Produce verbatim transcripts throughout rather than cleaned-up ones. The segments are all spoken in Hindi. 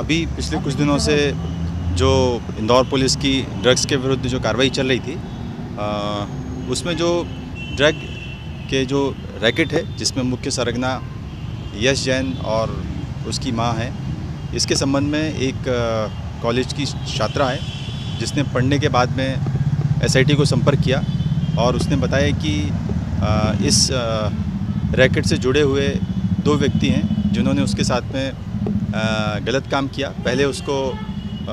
अभी पिछले कुछ दिनों से जो इंदौर पुलिस की ड्रग्स के विरुद्ध जो कार्रवाई चल रही थी आ, उसमें जो ड्रग के जो रैकेट है जिसमें मुख्य सरगना यश जैन और उसकी मां है, इसके संबंध में एक कॉलेज की छात्रा है जिसने पढ़ने के बाद में एसआईटी को संपर्क किया और उसने बताया कि आ, इस रैकेट से जुड़े हुए दो व्यक्ति हैं जिन्होंने उसके साथ में आ, गलत काम किया। पहले उसको आ,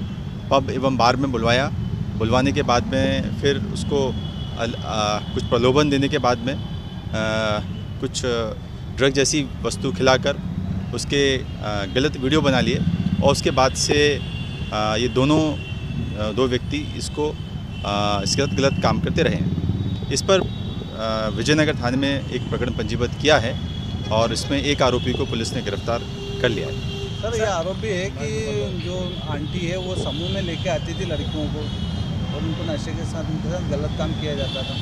पब एवं बार में बुलवाया, बुलवाने के बाद में फिर उसको आ, आ, कुछ प्रलोभन देने के बाद में आ, कुछ ड्रग जैसी वस्तु खिलाकर उसके आ, गलत वीडियो बना लिए और उसके बाद से आ, ये दोनों आ, दो व्यक्ति इसको आ, इसके साथ गलत काम करते रहे हैं। इस पर विजयनगर थाने में एक प्रकरण पंजीबद्ध किया है और इसमें एक आरोपी को पुलिस ने गिरफ्तार कर लिया है। सर, ये आरोपी है कि जो आंटी है वो समूह में लेके आती थी लड़कियों को और उनको नशे के साथ उनके साथ गलत काम किया जाता था।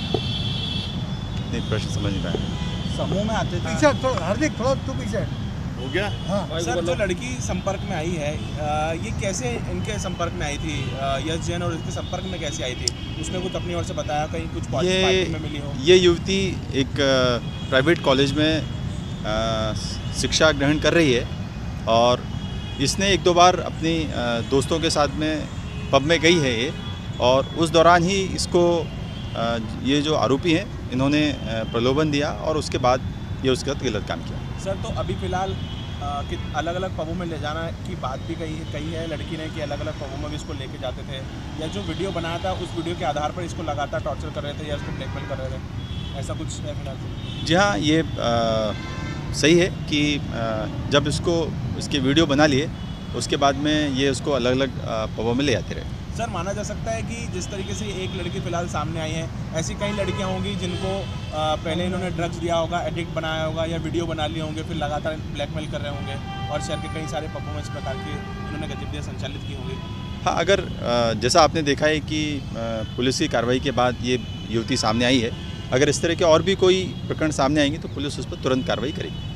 नहीं, प्रश्न समझ नहीं पाया। समूह में आते थे। पीछे थोड़ा हार्दिक थोड़ा तू पीछे हो गया। हाँ सर, जो लड़की संपर्क में आई है, ये कैसे इनके संपर्क में आई थी? यश जैन और इसके संपर्क में कैसे आई थी? उसने कुछ अपनी ओर से बताया, कहीं कुछ पार्टी में मिली हो? ये युवती एक प्राइवेट कॉलेज में आ, शिक्षा ग्रहण कर रही है और इसने एक दो बार अपनी आ, दोस्तों के साथ में पब में गई है ये, और उस दौरान ही इसको आ, ये जो आरोपी हैं इन्होंने प्रलोभन दिया और उसके बाद ये उसके साथ गलत काम किया। सर, तो अभी फ़िलहाल कि अलग अलग पबों में ले जाना की बात भी कही कही है लड़की ने कि अलग अलग पबों में भी इसको लेके जाते थे, या जो वीडियो बनाया था उस वीडियो के आधार पर इसको लगातार टॉर्चर कर रहे थे या इसको ब्लैकमेल कर रहे थे, ऐसा कुछ है फिलहाल? जी हाँ, ये आ, सही है कि आ, जब इसको इसके वीडियो बना लिए उसके बाद में ये उसको अलग अलग पबों में ले जाते रहे। सर, माना जा सकता है कि जिस तरीके से एक लड़की फ़िलहाल सामने आई है, ऐसी कई लड़कियां होंगी जिनको पहले इन्होंने ड्रग्स दिया होगा, एडिक्ट बनाया होगा या वीडियो बना लिए होंगे, फिर लगातार ब्लैकमेल कर रहे होंगे और शहर के कई सारे पबों में इस प्रकार की इन्होंने गतिविधियाँ संचालित की होंगी। हाँ, अगर जैसा आपने देखा है कि पुलिस की कार्रवाई के बाद ये युवती सामने आई है, अगर इस तरह के और भी कोई प्रकरण सामने आएंगे तो पुलिस उस पर तुरंत कार्रवाई करेगी।